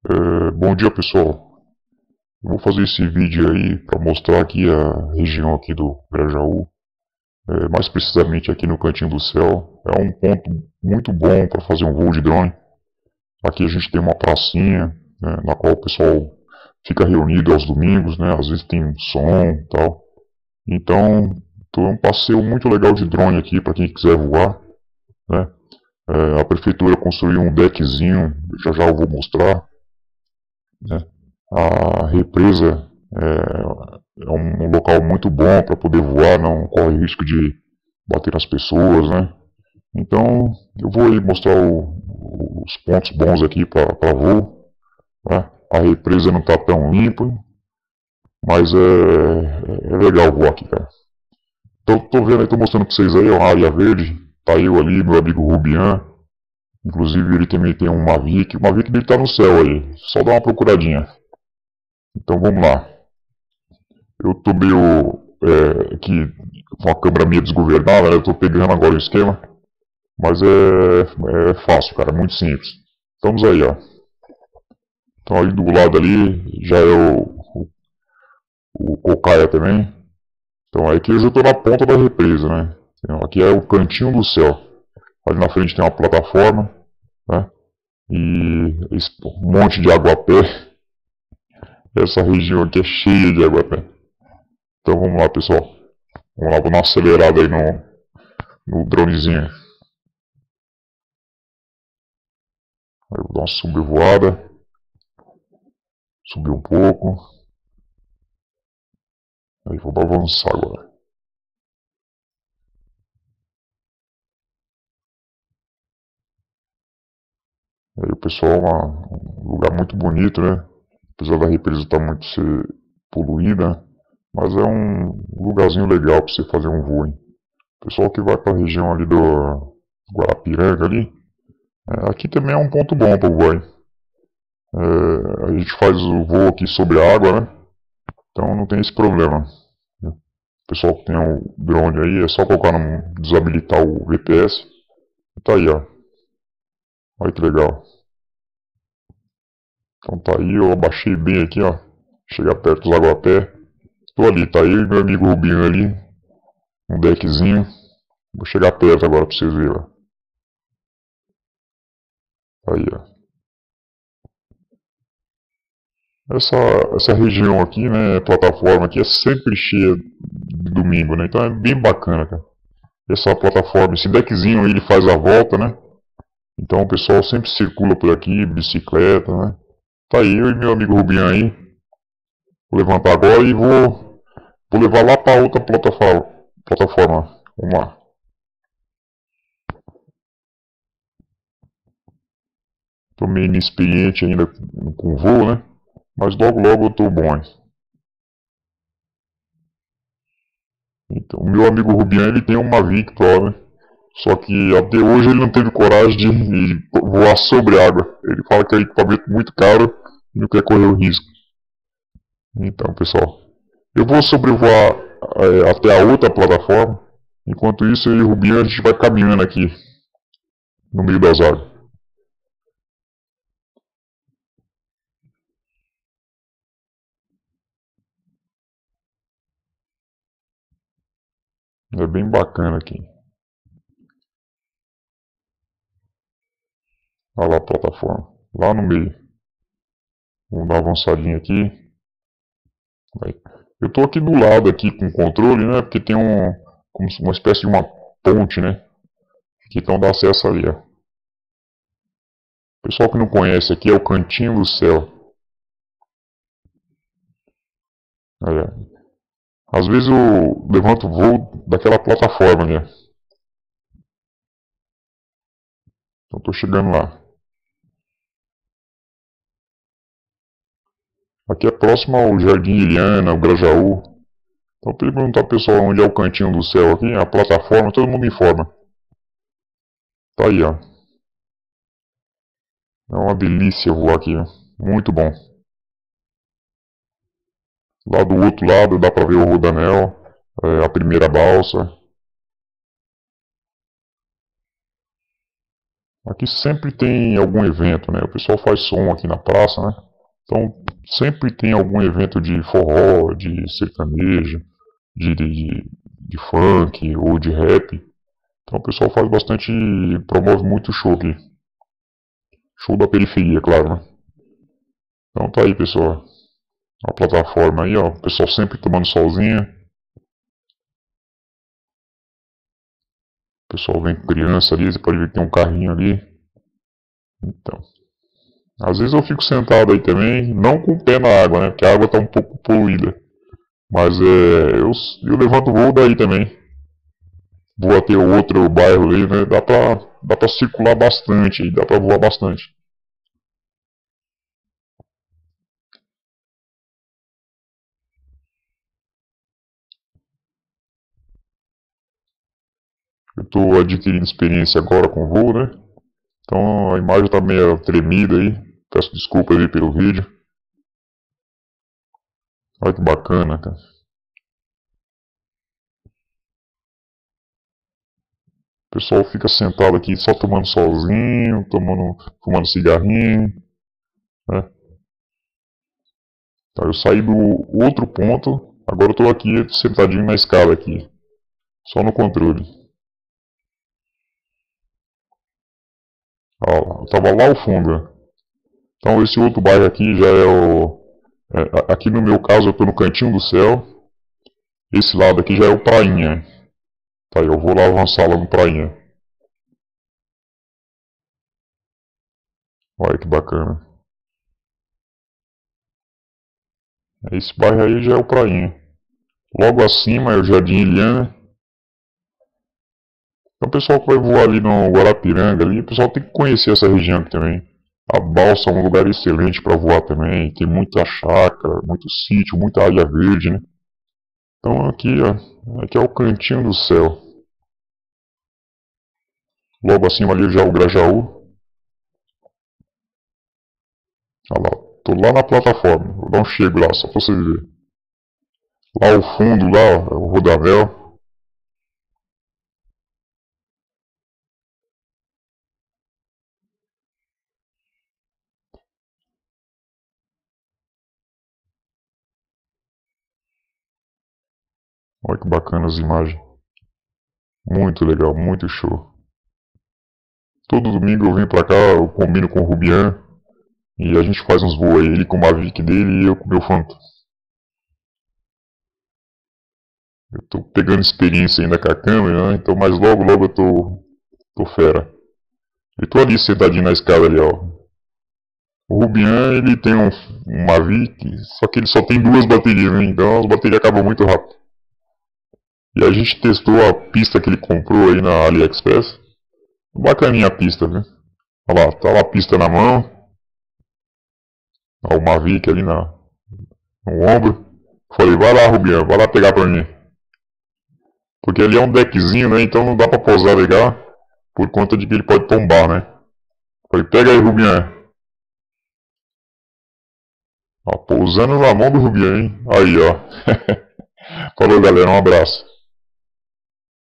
Bom dia, pessoal. Eu vou fazer esse vídeo aí para mostrar aqui a região aqui do Grajaú, mais precisamente aqui no Cantinho do Céu. É um ponto muito bom para fazer um voo de drone. Aqui a gente tem uma pracinha, né, na qual o pessoal fica reunido aos domingos, né? Às vezes tem um som e tal. Então, é um passeio muito legal de drone aqui para quem quiser voar, né? A prefeitura construiu um deckzinho, já já eu vou mostrar, né? A represa é um local muito bom para poder voar, não corre risco de bater nas pessoas, né? Então, eu vou aí mostrar os pontos bons aqui para voo, né? A represa não está tão limpa, mas é legal voar aqui, cara. Então, tô vendo aí, tô mostrando para vocês aí, ó, a área verde, tá eu ali, meu amigo Rubian, inclusive ele também tem um Mavic, o Mavic dele tá no céu aí, só dá uma procuradinha. Então vamos lá. Eu tô meio aqui com a câmera meio desgovernada, né? Eu tô pegando agora o esquema, mas é fácil, cara, é muito simples. Estamos aí, ó. Então ali do lado ali já é o Cocaia também. Então aqui eu já tô na ponta da represa, né? Então, aqui é o Cantinho do Céu. Ali na frente tem uma plataforma, né? E um monte de aguapé. Essa região aqui é cheia de aguapé. Então vamos lá, pessoal. Vamos lá, vou dar uma acelerada aí no dronezinho. Aí eu vou dar uma sobrevoada. Subir um pouco. Aí vou avançar agora. Aí o pessoal é um lugar muito bonito, né? Apesar da represa estar muito ser poluída, mas é um lugarzinho legal para você fazer um voo, hein? O pessoal que vai para a região ali do Guarapiranga ali, aqui também é um ponto bom para voar, hein? A gente faz o voo aqui sobre a água, né? Então não tem esse problema. O pessoal que tem o drone aí, é só colocar desabilitar o VPS. E tá aí, ó. Olha que legal. Então tá aí, eu abaixei bem aqui, ó. Chegar perto dos aguapé. Tô ali, tá aí meu amigo Rubinho ali. Um deckzinho. Vou chegar perto agora pra vocês verem, ó. Aí, ó. Essa, essa região aqui, né, plataforma aqui é sempre cheia de domingo, né? Então é bem bacana, cara. Essa plataforma, esse deckzinho ele faz a volta, né? Então o pessoal sempre circula por aqui, bicicleta, né? Tá aí eu e meu amigo Rubinho aí. Vou levantar agora e vou levar lá para outra plataforma. Vamos lá. Tô meio inexperiente ainda com voo, né? Mas logo logo eu tô bom. Então, o meu amigo Rubian ele tem uma Victor, né? Só que até hoje ele não teve coragem de voar sobre a água. Ele fala que é equipamento muito caro e não quer correr o risco. Então, pessoal, eu vou sobrevoar até a outra plataforma. Enquanto isso, eu e o Rubian a gente vai caminhando aqui no meio das águas. É bem bacana aqui. Olha lá a plataforma, lá no meio. Vamos dar uma avançadinha aqui. Eu estou aqui do lado aqui com o controle, né? Porque tem como uma espécie de uma ponte, né? Que então dá acesso ali, ó. Pessoal que não conhece aqui é o Cantinho do Céu. Olha, às vezes eu levanto o voo daquela plataforma, né? Então estou chegando lá. Aqui é próximo ao Jardim Iliana, ao Grajaú. Então para perguntar pro pessoal onde é o Cantinho do Céu aqui, a plataforma, todo mundo informa. Tá aí, ó. É uma delícia voar aqui, ó. Muito bom. Lá do outro lado dá para ver o Rodanel, a primeira balsa. Aqui sempre tem algum evento, né? O pessoal faz som aqui na praça, né? Então sempre tem algum evento de forró, de sertanejo, de funk ou de rap. Então o pessoal faz bastante, promove muito show aqui. Show da periferia, claro, né? Então tá aí, pessoal. A plataforma aí, ó. O pessoal sempre tomando solzinho. O pessoal vem com criança ali, você pode ver que tem um carrinho ali. Então, às vezes eu fico sentado aí também, não com o pé na água, né? Porque a água tá um pouco poluída. Mas eu levanto o voo daí também. Vou até o outro bairro ali, né? Dá pra circular bastante, dá pra voar bastante. Eu tô adquirindo experiência agora com voo, né? Então a imagem tá meio tremida aí. Peço desculpa aí pelo vídeo. Olha que bacana, cara. O pessoal fica sentado aqui só tomando solzinho, fumando cigarrinho, né? Tá, eu saí do outro ponto, agora eu tô aqui sentadinho na escada aqui, só no controle. Ó, eu tava lá ao fundo, né? Então esse outro bairro aqui já é o... aqui no meu caso eu tô no Cantinho do Céu, esse lado aqui já é o Prainha. Tá, eu vou lá avançar lá no Prainha. Olha que bacana. Esse bairro aí já é o Prainha. Logo acima é o Jardim Iliana. Então o pessoal que vai voar ali no Guarapiranga, ali, o pessoal tem que conhecer essa região aqui também. A Balsa é um lugar excelente para voar também. Tem muita chácara, muito sítio, muita área verde, né? Então aqui, ó, aqui é o Cantinho do Céu. Logo acima ali já é o Grajaú. Olha lá, tô lá na plataforma. Vou dar um chego lá, só pra você ver. Lá ao fundo, lá, ó, é o Rodavel. Olha que bacana as imagens. Muito legal, muito show. Todo domingo eu venho pra cá, eu combino com o Rubian. E a gente faz uns voos aí, ele com o Mavic dele e eu com o meu Phantom. Eu tô pegando experiência ainda com a câmera, né? Então, mas logo, logo eu tô fera. Eu tô ali sentadinho na escada ali, ó. O Rubian, ele tem um Mavic, só que ele só tem duas baterias, né? Então as baterias acabam muito rápido. E a gente testou a pista que ele comprou aí na AliExpress. Bacaninha a pista, né? Olha lá, tá lá a pista na mão. Ó, o Mavic ali no ombro. Falei, vai lá, Rubian, vai lá pegar pra mim. Porque ali é um deckzinho, né? Então não dá pra pousar legal. Por conta de que ele pode tombar, né? Falei, pega aí, Rubian. Ó, pousando na mão do Rubian, hein? Aí, ó. Falou, galera. Um abraço.